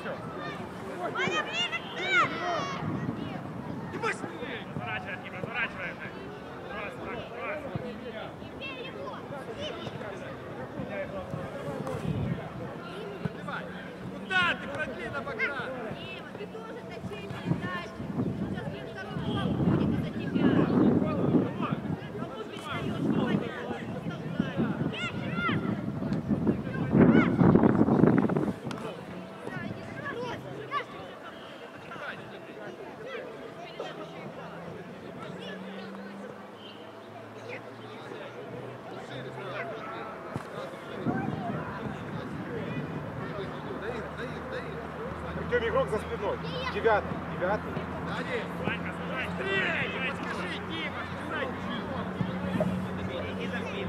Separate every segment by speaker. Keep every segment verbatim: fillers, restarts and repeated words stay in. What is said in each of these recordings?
Speaker 1: все.
Speaker 2: Разворачивай, Ким, разворачивай. Просто так, просто.
Speaker 1: Куда ты продли на бока?
Speaker 3: Дима, ты тоже точи передачи. Сейчас Ким второй гол будет из-за тебя. Кому передаешь, непонятно.
Speaker 1: Артем, игрок за спиной. Девятый, девятый.
Speaker 2: Ванька, слушай, стрелять! Скажи, Дима, стрелять! Иди за спину.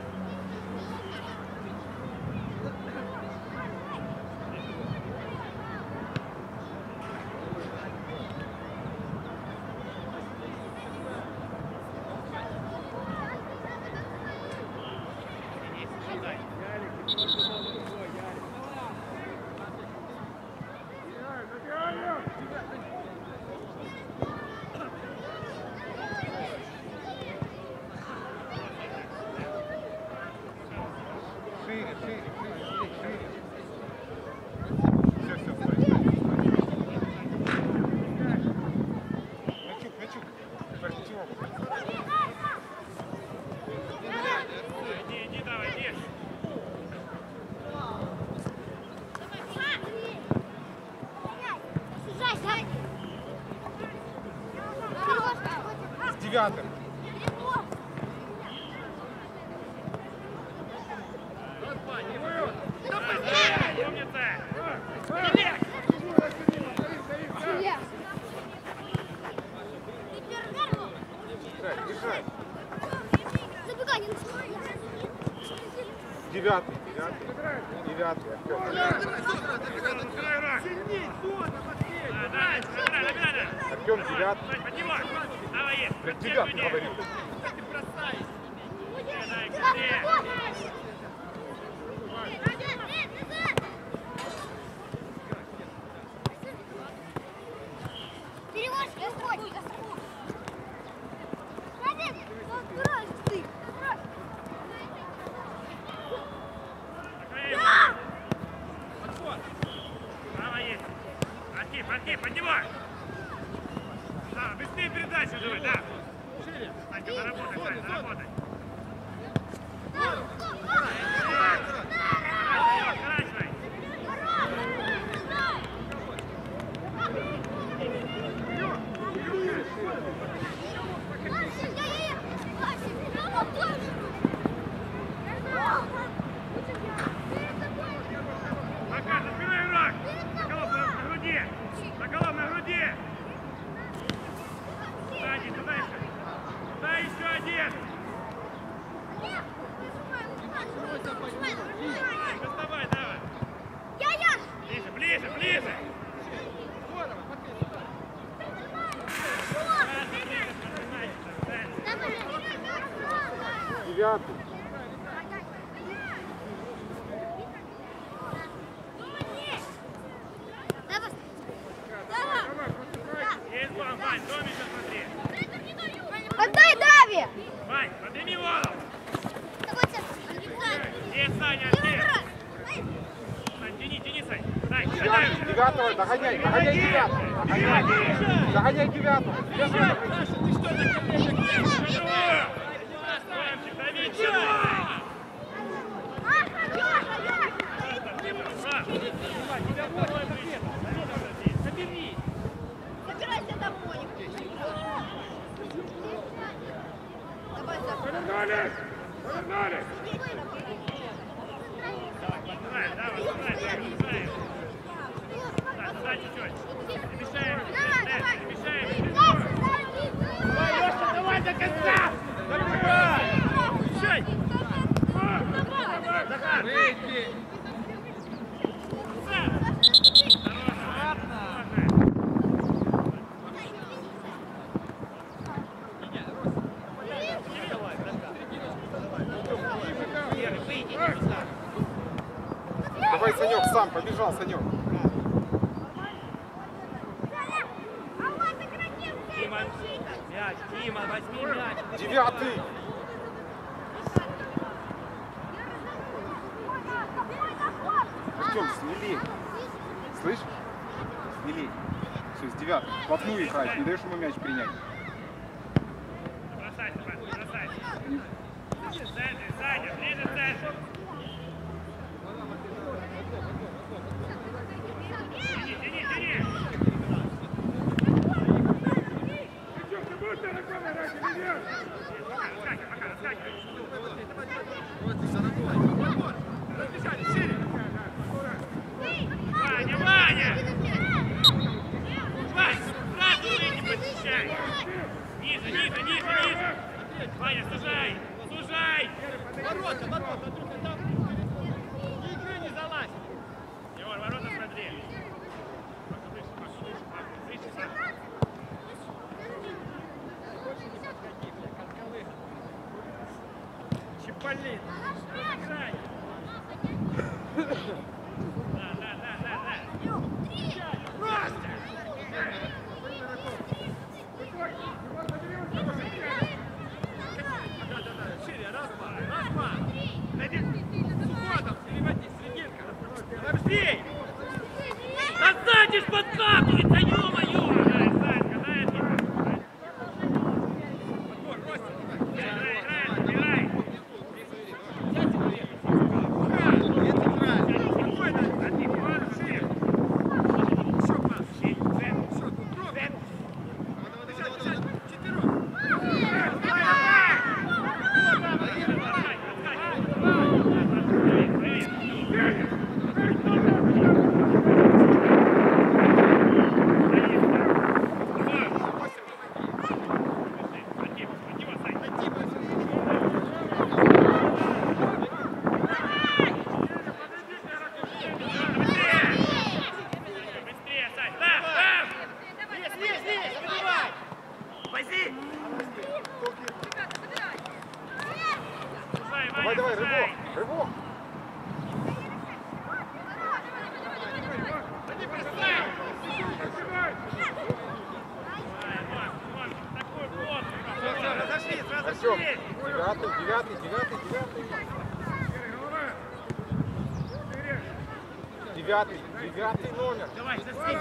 Speaker 1: Шире, шире, шире, шире. Все, все, стой. Мячук, мячук. Ничего.
Speaker 2: Иди, иди, давай, иди.
Speaker 1: С девятым. Бежать. Девятый, девятый. Девятый, Артем. Артем, девятый.
Speaker 2: Давай, есть.
Speaker 1: Девятый, говорю.
Speaker 2: Архип, поднимай! Да, быстрее передачу давай, да! Санька, заработай, Сань, заработай! Сворачивай! Пока, за спиной игрок! Соколов на груди! Соколов на груди! Сзади, туда еще! Туда еще один! Доставай, давай! Ближе, ближе, ближе!
Speaker 1: Девятый.
Speaker 2: Есть план, Вань, доме сейчас смотри!
Speaker 3: Отдай Дави!
Speaker 2: Вань, подними голову! Есть, Саня,
Speaker 3: Давай,
Speaker 2: здесь!
Speaker 3: брат!
Speaker 2: Сань, тяни, тяни, Сань! Сань,
Speaker 1: Девятый,
Speaker 2: садай!
Speaker 1: девятого, догоняй, догоняй девятого. Догоняй, догоняй девятого.
Speaker 2: Саша, ты что за коллега? Ромчик, дави, забери!
Speaker 3: Собирайся домой! Давай, Саша!
Speaker 2: Повернулись! Повернулись! Давай, давай, давай, давай, давай! Да, туда чуть-чуть! Не мешаем! Не мешаем! Давай, Леша, давай до конца! Давай! Включай! Захар!
Speaker 1: Выйди. Давай, Санек, сам, побежал, Санек.
Speaker 4: Мяч, Дима, возьми мяч.
Speaker 1: Девятый. Артем, смелей. Слышишь? Смелей. Все, с девятым. Вплотную играешь, не даешь ему мяч принять.
Speaker 2: Бросайся, бросайся. Центр, Саня, ближе центр. Тяни, тяни, тяни. Раскакивай, пока, раскакивай. Ваня, Ваня! Вань, сразу выйди, подчищай! Ниже, ниже, ниже, ниже! Ваня, сужай! Сужай!
Speaker 4: Ворота, ворота, друг, там игры не залазь.
Speaker 2: Егор, ворота смотри! Маша, выше, Маша, выше, Маша, выше, Маша.
Speaker 4: Чиполлин.
Speaker 2: Играй! Да, да, да, да, да!
Speaker 4: Просто! Да-да-да, шире, раз-два, раз-два. Найди входом, переводи, серединка. Давай быстрей! Отстанешь, подкатывается, ё-моё!
Speaker 2: Дай, Санька, дай это!
Speaker 4: Подбор, Ростик.
Speaker 2: Играй, играй, играй!
Speaker 1: Давай, давай, рывок, рывок. Артем, девятый, девятый, девятый, девятый. Девятый, девятый номер.
Speaker 2: Давай,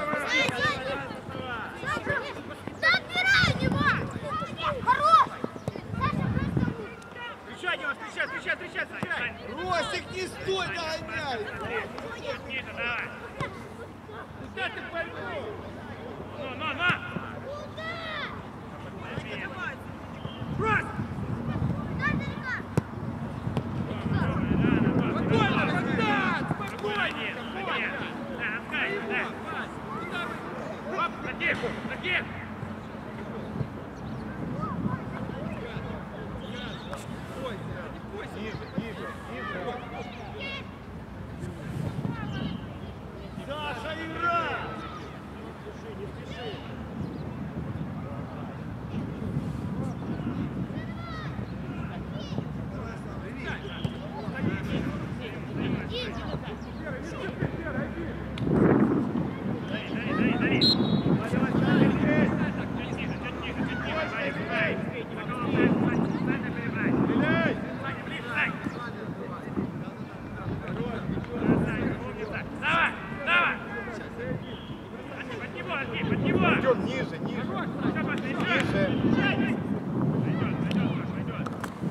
Speaker 3: Забирай его! Хорош!
Speaker 4: Встречай, Дима, встречай, встречай, встречай, встречай!
Speaker 5: Ростик, не стой, догоняй!
Speaker 2: Ниже, давай.
Speaker 4: Куда ты поймал?
Speaker 2: Ну, ну, ну.
Speaker 4: Брось!
Speaker 2: Спокойно,
Speaker 4: контакт!
Speaker 2: спокойно. Да, откай, да. Оп, таких, таких.
Speaker 1: Ниже, ниже, ниже.
Speaker 4: Саша, игра!
Speaker 2: Дай, дай, дай, дай. Чуть ниже, чуть ниже, чуть ниже. Ваня, сюда. Такого центра перебрать. Ваня, ближе, дай. Давай, давай. Под него, под него.
Speaker 1: Артем, ниже, ниже.
Speaker 2: Все, пошли,
Speaker 1: Ниже.
Speaker 2: пойдет, пойдет, пойдет.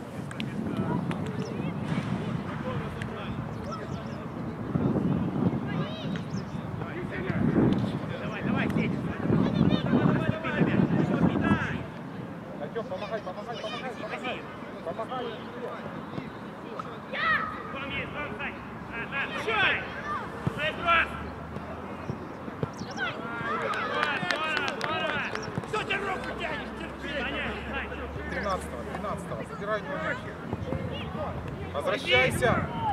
Speaker 2: Давай, давай, Сеня.
Speaker 1: Артем, помогай, помогай, помогай, помогай. Помогай.
Speaker 2: Вам есть, вам, Сань. Да, да, давай. Шесть раз. Здорово, здорово.
Speaker 4: Что ты руку тянешь? Терпи!
Speaker 2: Саня, Сань.
Speaker 1: тринадцатого, тринадцатого. Забирай его мяч. Возвращайся.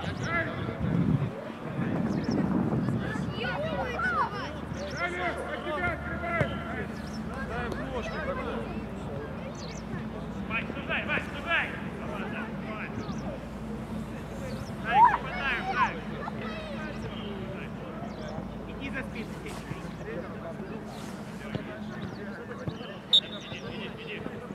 Speaker 2: Вань, сужай, Вань, сужай. Давай, да, давай. Дай, попадаем, дай.
Speaker 4: Иди за спину.
Speaker 2: Иди, иди, иди.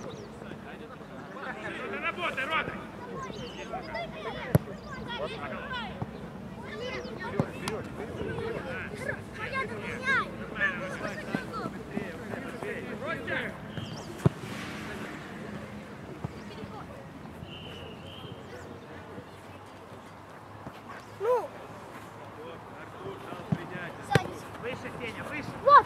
Speaker 3: Ну,
Speaker 2: Выше, Сеня, выше.
Speaker 3: вот.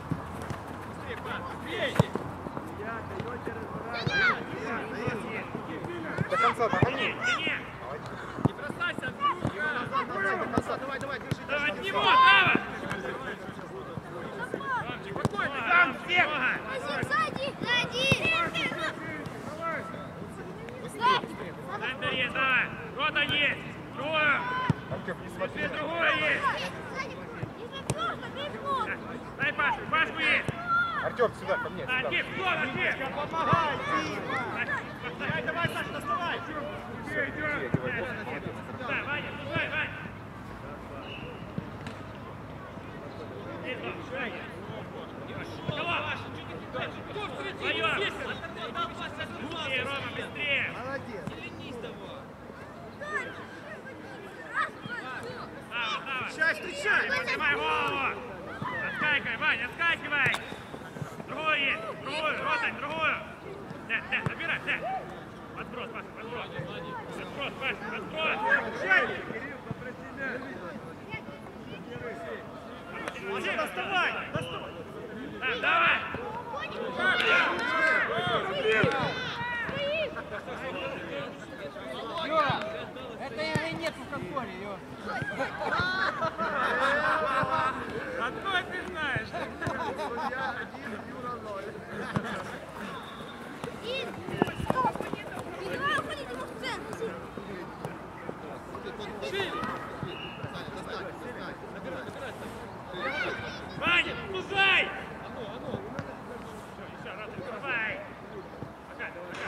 Speaker 1: До конца, давай.
Speaker 2: Тяни, тяни.
Speaker 4: Не бросайся, Андрюха! Давай, давай, держи.
Speaker 2: Давай, от него, Дава.
Speaker 4: Спокойно,
Speaker 2: Там, всех.
Speaker 3: Сзади, сзади.
Speaker 2: Центр есть, давай. Рота есть. Другую.
Speaker 1: Артем, не смотри.
Speaker 2: Теперь другую есть. Дай Пашку, Пашку есть.
Speaker 1: Артем, сюда, ко мне,
Speaker 2: А,
Speaker 1: сюда.
Speaker 2: Кип, кто, Кип?
Speaker 4: помогай, давай, давай, Саша, доставай.
Speaker 2: Да, Ваня, слушай, Вань. Есть, Ваня. Голова. Вдвоем. Быстрее, Рома, быстрее.
Speaker 5: Молодец.
Speaker 2: Дава, Дава.
Speaker 4: Встречай, встречай.
Speaker 2: Поднимай голову. Отскакивай, Ваня, отскакивай. Другую есть, другую, Ротань, другую. Да, да, забирай, да. Подброс, Паша, подброс. Подброс, Паша, подброс.
Speaker 4: Уже доставай, доставай.
Speaker 2: Да, давай.
Speaker 6: Юра, этой игры нет в Кока-Коле, Юра.
Speaker 2: Откуда ты знаешь? Ваня, пузай! Еще раз, давай! Пока,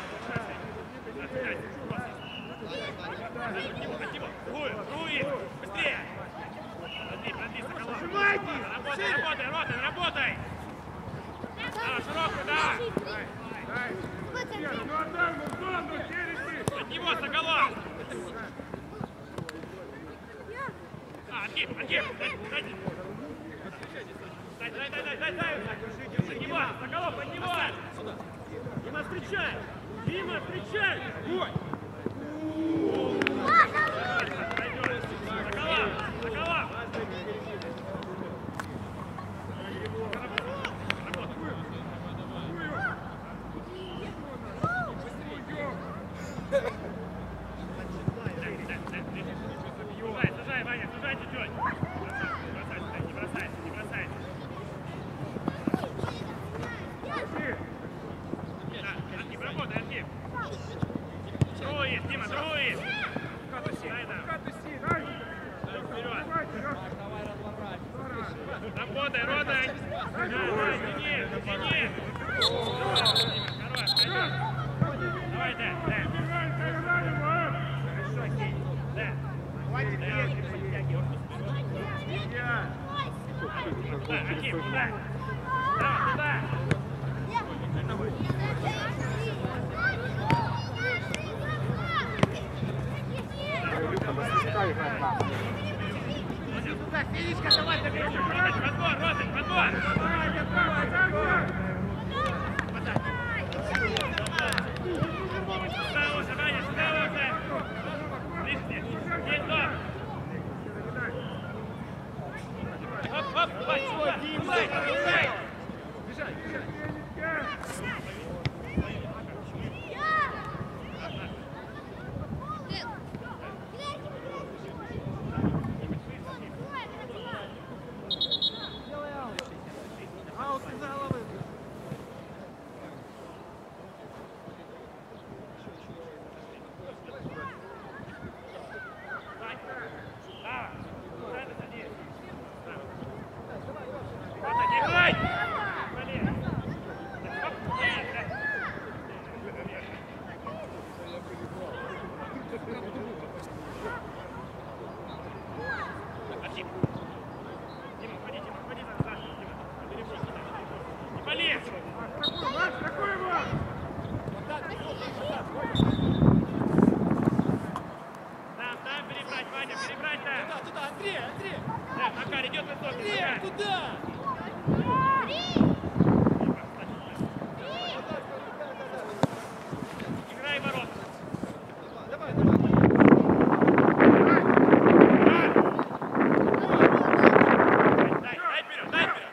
Speaker 2: пока, от него, другую, другую, быстрее! Подожди, подожди, Соколов! Работай, работай, работай, работай! Давай, широкую, давай! От него, Соколов! А, Антип, Антип, дай, дай, дай, дай, дай, дай, дай, от него, Соколов, от него! Дима, встречай! Дима, встречай! Ой! Соколов, Соколов! Сажай, Ваня, сажай чуть-чуть. Не бросайся, не бросайся. Да, Антип, работай, Антип. Другой есть, Дима, другой есть. Дай, да. Вперед. Работай, ротай. Да, да, тяни, тяни. Хорош, хорош. Давай, да, да. Хорошо, Кей. Да. Да, Аким, туда! Давай, туда!
Speaker 4: Федичка, давай, доберем.
Speaker 2: Подбор, Ротань, подбор! Сюда уже, Ваня, сюда уже! Лишний! Есть дом! Оп, оп, Вань, сюда! Кусай, кусай!
Speaker 4: Бежай, бежай. Аут из-за головы.
Speaker 2: Давай! Давай! Куда ты садись? Рота, не Там перебрать, Ваня, перебрать там.
Speaker 4: Туда, туда, Андрей, Андрей.
Speaker 2: Да, Макар, идет высокий.
Speaker 4: Андрей,
Speaker 2: Макар.
Speaker 4: туда.
Speaker 2: Играй в ворот.
Speaker 4: Давай, давай.
Speaker 2: Дай, дай вперед, дай вперед.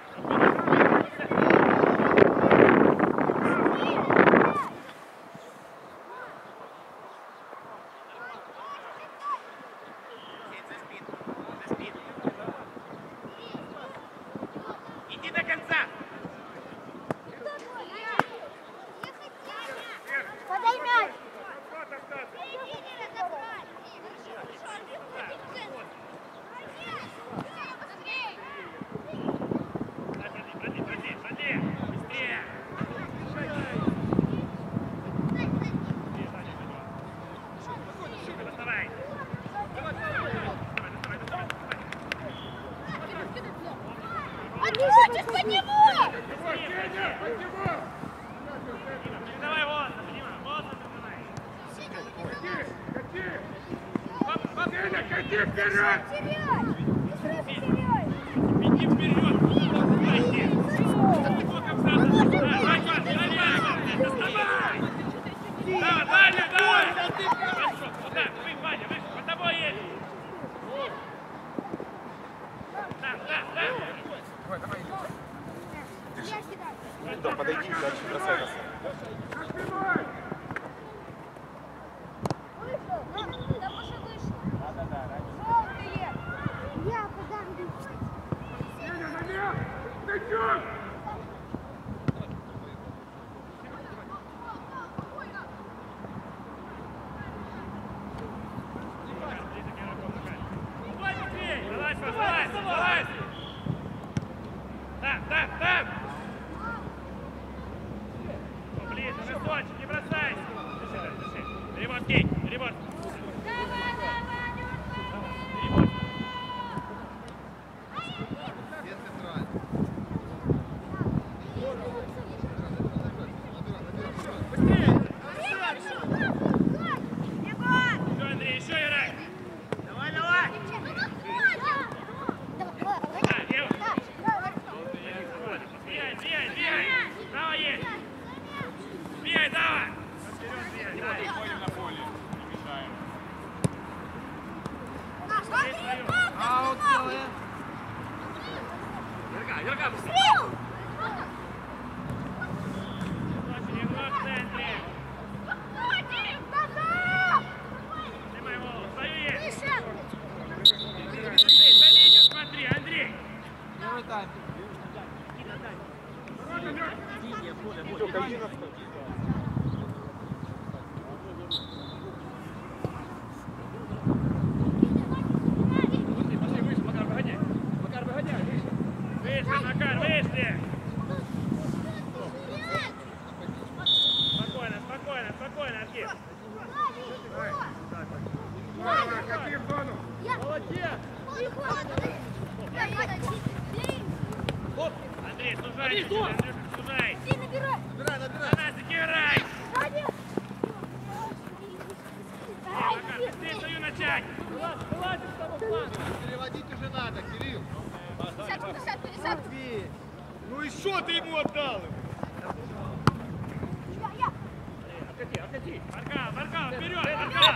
Speaker 2: Иди до конца.
Speaker 3: Подай мяч.
Speaker 2: Проди, проди, проди. Быстрее. Доставай.
Speaker 3: Хочешь под него?
Speaker 2: Давай, вот, Дима, вот, давай.
Speaker 3: Теряй! Ты сразу теряй!
Speaker 2: Иди вперед. Давайте. Давай, доставай. Да, Ваня, давай. Хорошо, вот так, вы, Ваня, выше, под тобой едет. Да, да, да.
Speaker 1: Давай, давай, Илюха.
Speaker 3: Я кидаю.
Speaker 1: Туда подойди, дальше бросай нас.
Speaker 3: Вышел! Да, уже вышел! Да-да-да, желтые! Я подам.
Speaker 1: Сеня, наверх! Найдем!
Speaker 2: Давай, быстрее. Давай, давай, давай. Да, да, да. Ближе, высоче, не бросайся. Дыши, дыши. Перевод, Кей, перевод.
Speaker 3: Давай, давай,
Speaker 2: Перевод.
Speaker 5: Без центральный.
Speaker 2: Еще, Андрей, еще играй. Давай, давай. Да, Ева. Бегай, бегай, бегай. Право есть. Бегай, давай. Вперед, бегай, давай.
Speaker 1: Ходим на поле, не мешаем.
Speaker 6: Аут делаем.
Speaker 2: Ярка, Ярка, быстрее. Очень игрок в центре. Снимай голову, свою есть. Андрей, за линию смотри, Андрей.
Speaker 6: Первый тайм.
Speaker 1: Илюха, иди на стол.
Speaker 2: Пошли выше, Макар, выгоняй. Макар, выгоняй, выше. Выше, Макар, выше. Спокойно, спокойно, спокойно, Архип.
Speaker 1: Какие в зону?
Speaker 2: Андрей, сужай, Андрюша, сужай.
Speaker 5: Набирай, набирай.
Speaker 2: Танасик, играй. Макар, быстрее свою начать.
Speaker 5: Переводить уже надо, Кирилл.
Speaker 3: Десятку, десятку, десятку.
Speaker 5: Ну и что ты ему отдал?
Speaker 3: Я, я.
Speaker 2: Откати, откати. Маркал, Маркал, вперед, Маркал.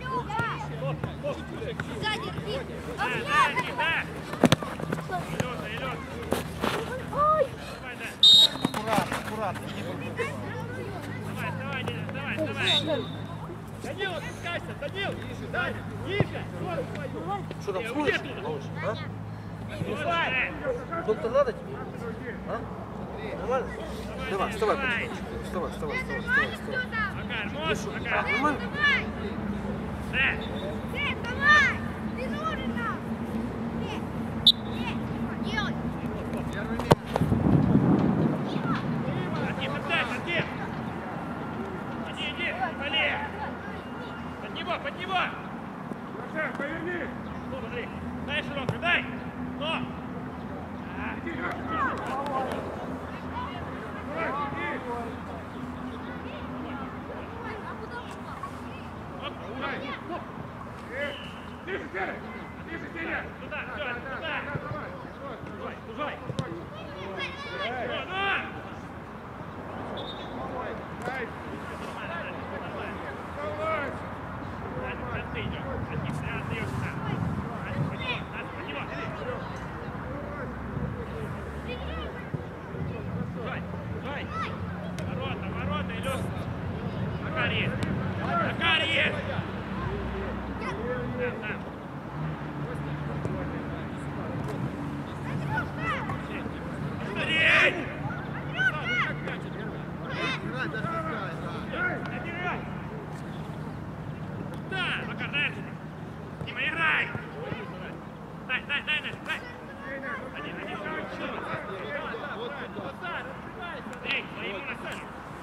Speaker 3: Сзади, рви.
Speaker 2: Да, да, Архип, да. Илюша, Илюша.
Speaker 3: Ой.
Speaker 2: Давай, да.
Speaker 6: Аккуратно, аккуратно. Не буду.
Speaker 2: Давай, давай, Денис, давай, давай.
Speaker 4: Данил, опускайся, Данил. Ниже, Даня, ниже. Скорость свою.
Speaker 6: Что там, слышишь, малыш? А?
Speaker 2: Давай.
Speaker 6: Доктор надо тебе? А? Нормально? Давай, вставай.
Speaker 2: Давай.
Speaker 6: Вставай, вставай, вставай, вставай, вставай.
Speaker 2: Макар, можешь, Макар?
Speaker 6: Нормально?
Speaker 2: Да.
Speaker 3: Дэв, давай. Ты нужен нам. Дэв, Дэв, делай.
Speaker 5: Первый миг.
Speaker 2: Архип, отдай, Архип. Иди, иди, вали. Под него, под него.
Speaker 1: Саша, поверни!
Speaker 2: Ну, смотри. Дай широко, дай. Но. А. Оп, оп. Туда, все, туда. Чужой, чужой. Ворота, ворота, Илюш. Макар есть. Макар есть. Там, там. Смотри! Да, Макар, дай. Дима, играй. Дай, дай, дай, дай, дай. Один, один. Эй, своему насадим.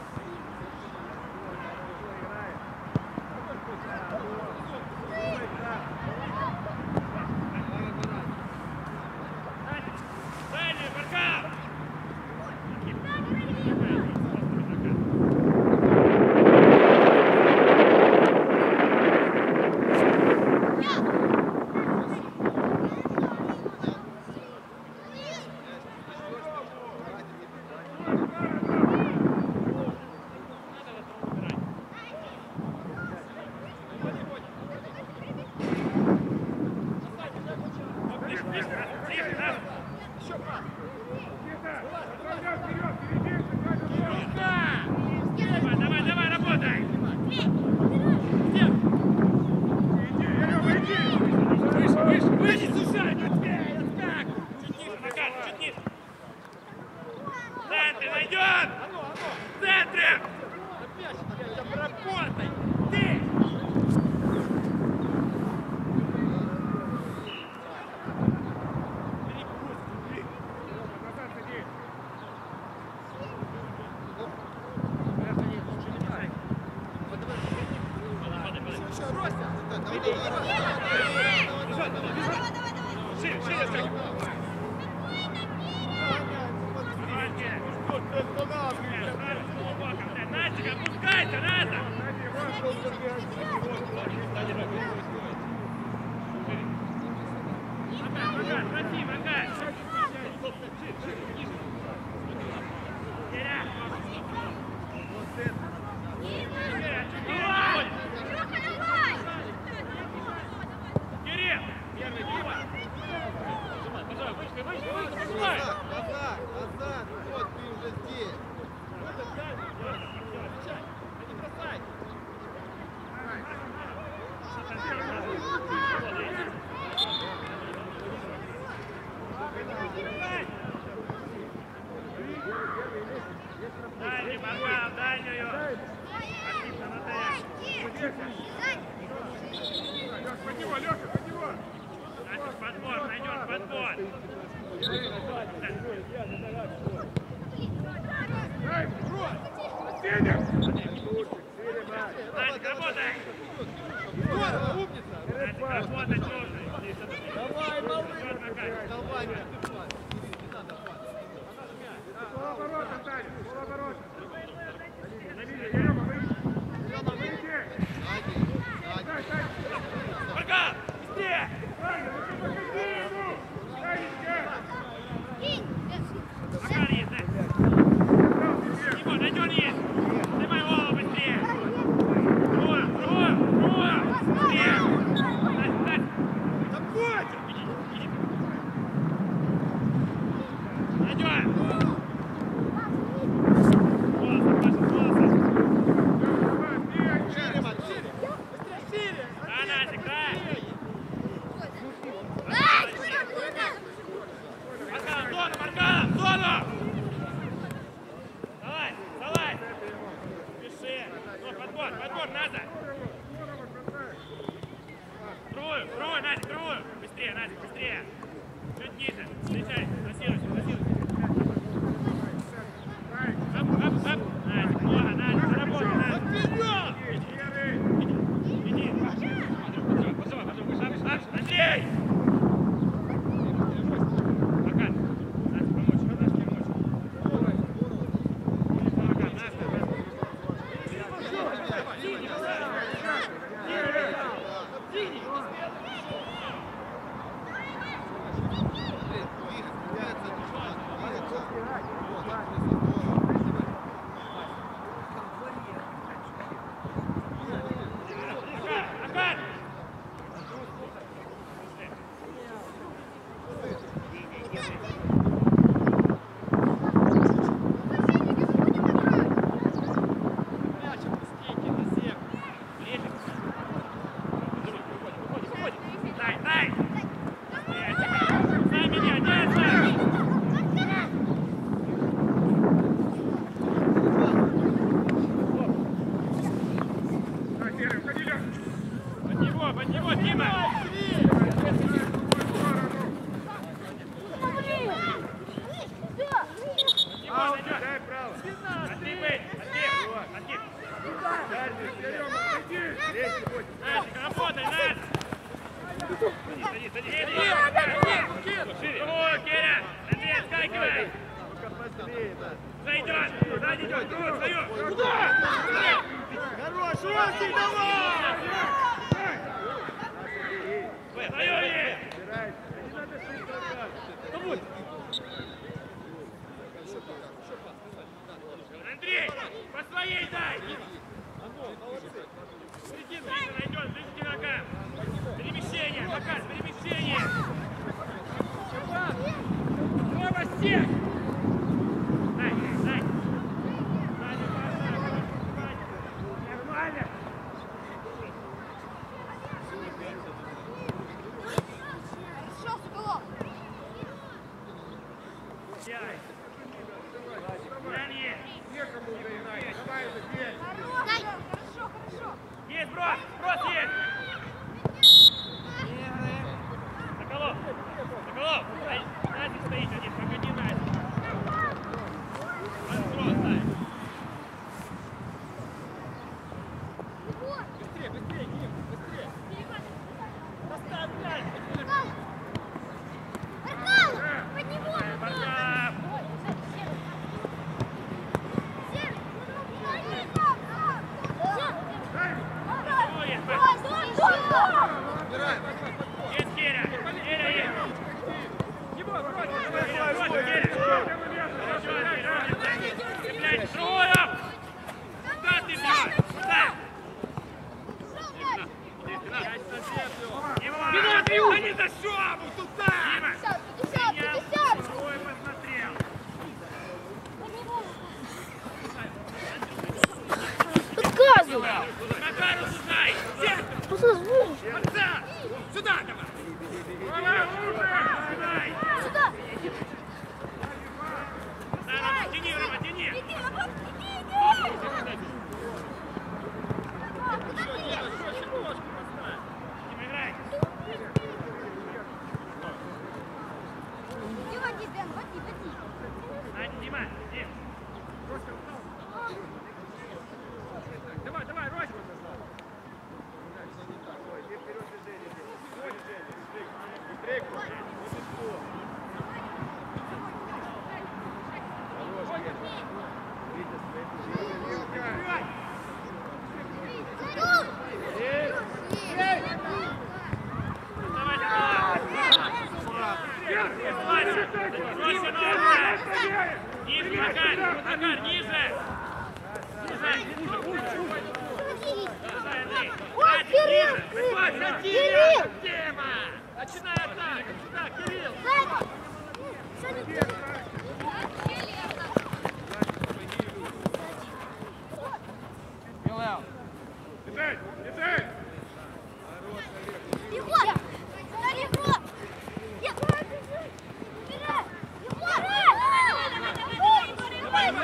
Speaker 2: Дальний, Марка! Давай, давай, давай, работай! Выше, выше, выше, сужай, Матвей, отскак! Чуть ниже, Макар, чуть ниже! В центре найдет! В центре! Работай! Ты! Настя, опускайся, надо! Макар, Макар, проси, Макар! Киря! Кирилл! Первый, Дима! Пожалуйста, вышли, вышли, вышли, пожалуй!
Speaker 5: Назад, назад, вот ты уже здесь.
Speaker 2: Не бросай! Дальний, Маргал, дальнюю! Отлично, Наталья!
Speaker 1: Под него, Леша, под него!
Speaker 2: Значит, подбор, найдешь подбор!
Speaker 1: Эй, Сеня!
Speaker 2: Настя, работай!
Speaker 5: Здорово, умница.
Speaker 2: Настя, работать нужно!
Speaker 5: Давай, малыш.
Speaker 2: Макар!
Speaker 5: Давай, не отдыхай. Не надо,
Speaker 1: Полоборота, Таня, полоборота! На линию, Ерема, выйди! Ерема, выйди!
Speaker 5: Сзади, сзади.
Speaker 2: Маргал, быстрее!
Speaker 1: Таня, ну что подходи ему! Танечка!
Speaker 2: Макар есть, Настя! Тимур, найден есть! Снимай голову быстрее! Другую, другую, другую! Быстрее! Настя, Настя!
Speaker 5: Да хватит!
Speaker 2: Иди, иди! Найден! Волосы, Паша, волосы!
Speaker 5: Шире, Мат, шире. Быстрее, шире.
Speaker 2: Да, Настя, дай! Маргал, в зону, Маргал, в зону! Давай, давай! Пиши! Ну, подбор, подбор, надо! Другую, другую, Настя, другую! Быстрее, Настя, быстрее! Чуть ниже, встречай, массируйся, массируйся! Оп, оп, оп! Настя, плохо, Настя, заработай, Настя!
Speaker 5: Вперед!
Speaker 2: Иди, иди! Пошел, пошел, пошел, пошел! Андрей! Пока! Настя, помочь, Наташке помочь! Пока, Настя, Настя! Синий, синий! Садись, садись. Шире. О, Киря! Андрей, скакивай! Зайдет! Сзади идет! Круг, встаю! Куда?
Speaker 5: Хорош, Ростик, давай!
Speaker 2: Встаю, Илья! Андрей, по своей дай! Середину найдет, близкий ногам! Перемещение, показ, перемещение! Снова всех! Дай, дай! Нормально!
Speaker 3: Хорошо, Соколов.
Speaker 2: Сяй! Дай!
Speaker 3: Дай. Хорошо, хорошо.
Speaker 2: Есть брос! Брос есть! Соколов! Соколов! Назик стоит один, погоди, Назик! Брос, дай!
Speaker 5: Быстрее, быстрее, Ним, быстрее! Поставь мяч!
Speaker 3: Аркал! Под него!
Speaker 2: Бардак!
Speaker 5: Убирай!
Speaker 2: Есть Керя! Керя есть!
Speaker 5: Не бой, брось!
Speaker 2: Брось, Керя! Цепляйте Троев! Куда ты бьешь? Куда? Дима! Дима, не за шобу! Туда!
Speaker 3: пятьдесят, пятьдесят, пятьдесят!
Speaker 2: Ой, посмотрел!
Speaker 3: Подказывай!
Speaker 2: Макару знай! Отца! Сюда давай! Давай!
Speaker 3: Сюда!
Speaker 2: Да, тяни, Рома, тяни!
Speaker 3: Иди, работай, иди, иди!
Speaker 2: Дима, играй!
Speaker 3: Иди, води, Дэн, води, води!
Speaker 2: Надя, Дима, Дим!
Speaker 5: Давай, давай, Рось!
Speaker 2: Давай, Вася! Бросьте ногу! Ниже, Макар! Макар, ниже!
Speaker 3: Ой, Кирилл! Кирилл!
Speaker 5: Тема! Начинай атаку! Сюда, Кирилл!
Speaker 2: Лежать! Лежать!
Speaker 3: Егор! Дай Егор! Егор! Вперед! Егор!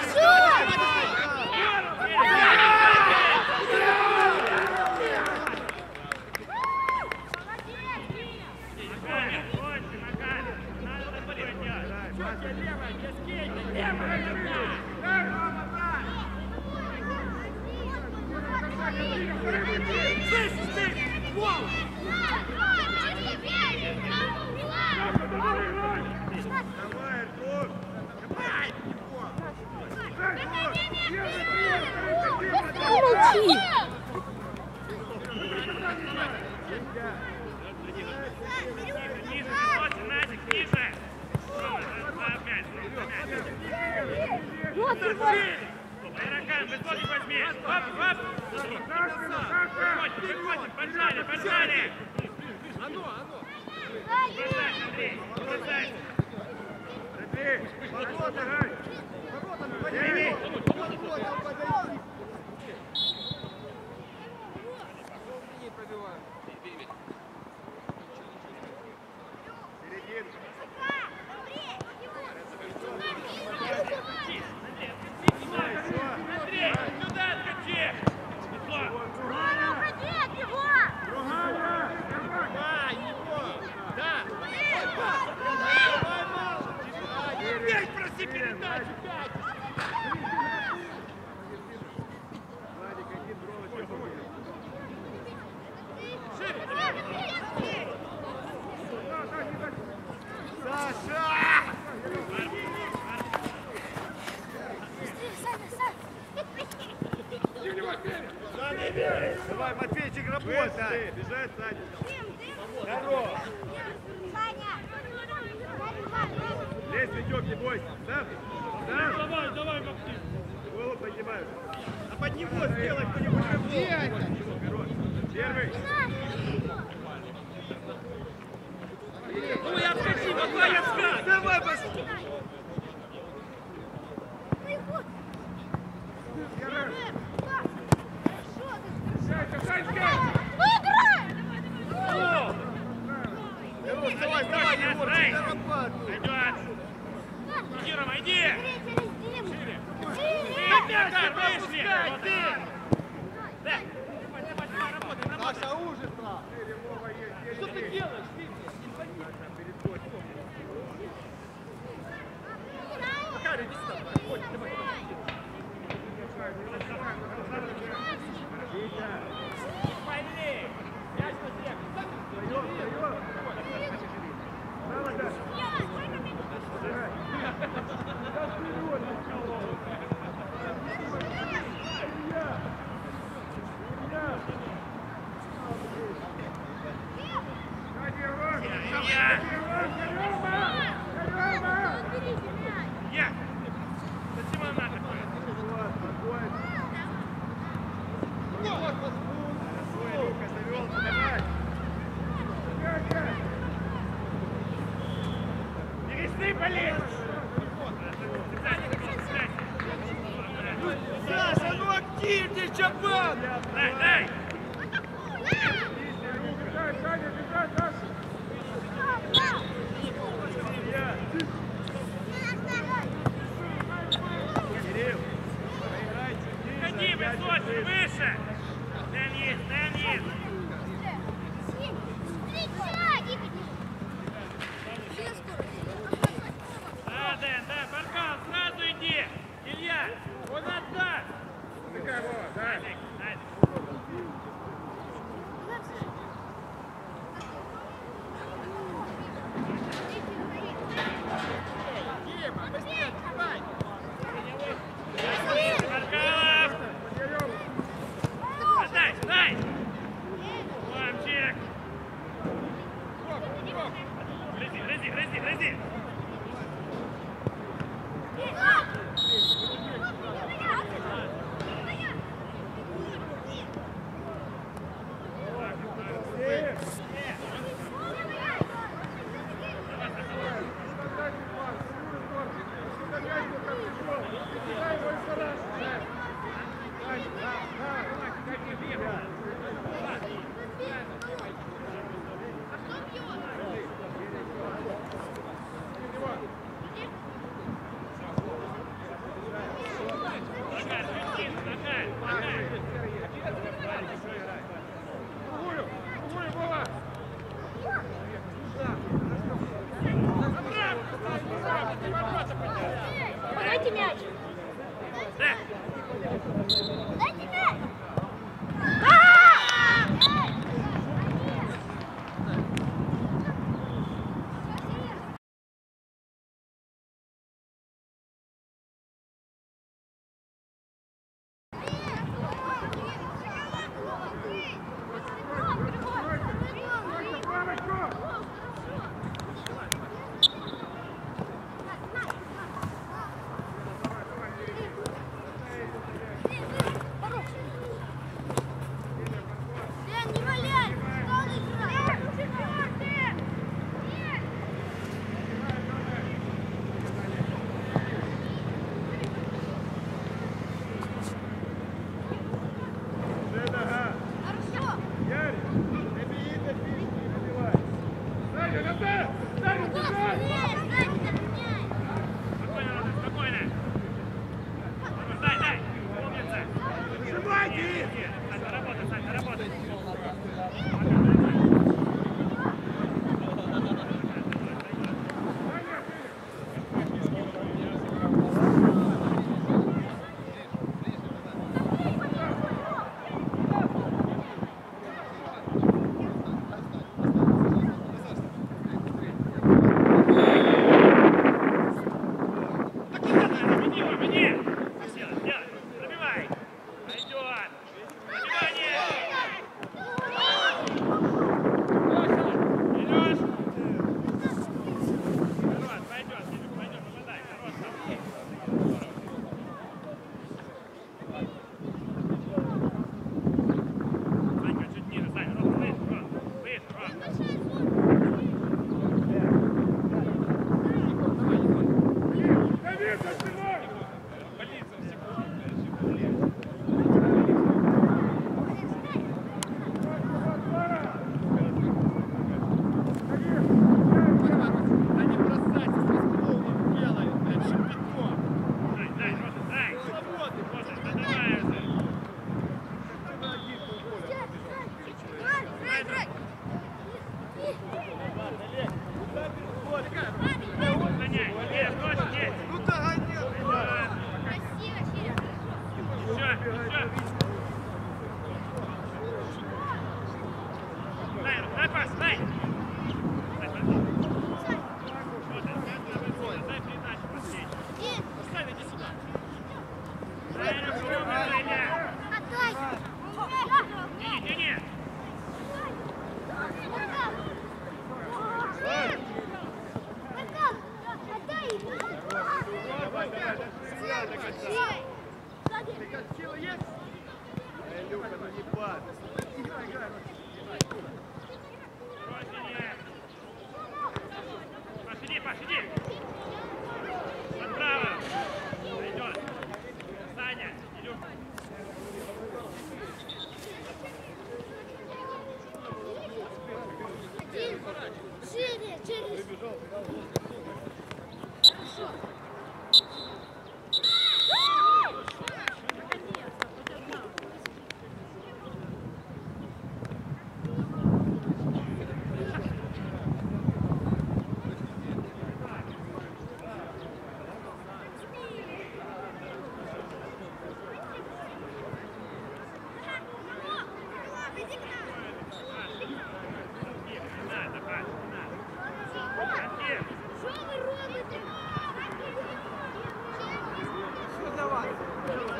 Speaker 3: Игрокам, высокий возьми! Оп, оп! Выходим, выходим, поджали, поджали!
Speaker 5: Оно, оно!
Speaker 2: Бросай, Андрей, бросай! Андрей, сюда скачи!
Speaker 5: Давай, его! Да! Опять проси передачу, пять!
Speaker 4: Быстрее, бежать сзади.
Speaker 3: Дим, Дим.
Speaker 4: Здорово.
Speaker 3: Саня.
Speaker 4: Лезь, Витек, не бойся. Сам. Сам.
Speaker 2: Давай, давай, Максим.
Speaker 4: Голову поднимаешь. А под него сделай кто-нибудь рывок. Первый.
Speaker 2: Ну я отскочи, давай, я отскочи.
Speaker 4: Давай, пошли. Давай, давай, давай, Егор,
Speaker 2: Эй,
Speaker 4: зарабатывай.
Speaker 2: пойдет. Иди, Рома, иди.
Speaker 3: Шире.
Speaker 2: Макар, вышли. Вот
Speaker 4: ты.
Speaker 2: так. Давай, давай, давай, работай, работай.
Speaker 4: Саша, ужас, брат. Что ты делаешь? Макар, иди сюда. Давай, давай.
Speaker 2: Пойди.
Speaker 4: Мяч на снег. Встаем, встаем. Право, Даша.
Speaker 2: Я. Зачем она такое? Пересты, блин!
Speaker 4: Саша, ну активней, чапан!
Speaker 2: Дай, дай! Ходи, высоче, выше! Дай вниз, дай вниз! Да, Дэн, да, Баркал, сразу иди! Илья, он отдаст!
Speaker 1: Такая вот, да?
Speaker 2: Назик, Назик.
Speaker 4: Дима, быстрее, открывай!
Speaker 2: Баркалов! Отдай, дай! Мамчик! Грызи, грызи, грызи, грызи! Макар, Кристин, Макар, Макар!
Speaker 1: Другую! Другую, Вова!
Speaker 3: Дайте мяч.
Speaker 2: Да!
Speaker 3: Дайте мяч.
Speaker 2: Спокойно, Рома, спокойно! Дай, дай! Умница!
Speaker 4: Нажимайте!
Speaker 2: Саня, работай, Саня, работай!
Speaker 3: Дайте
Speaker 2: Гоняй, нет, ночь, нет.
Speaker 4: Ну догоняй!
Speaker 3: Красиво, Сирия.
Speaker 2: Все, все. Дай, дай пас, дай. Дай, дай. Вот, дай передачу последнюю. Поставь, иди сюда. Дай, руку, Женя.
Speaker 3: Отдай.
Speaker 2: Тяни, тяни.
Speaker 4: Сила есть? Эй, Люка, ну не падай. Играй, играй.
Speaker 2: Родине. Паш, иди, Паш, иди. Подправо. Пойдет. Саня, Илюха.
Speaker 3: Шире, через. Хорошо.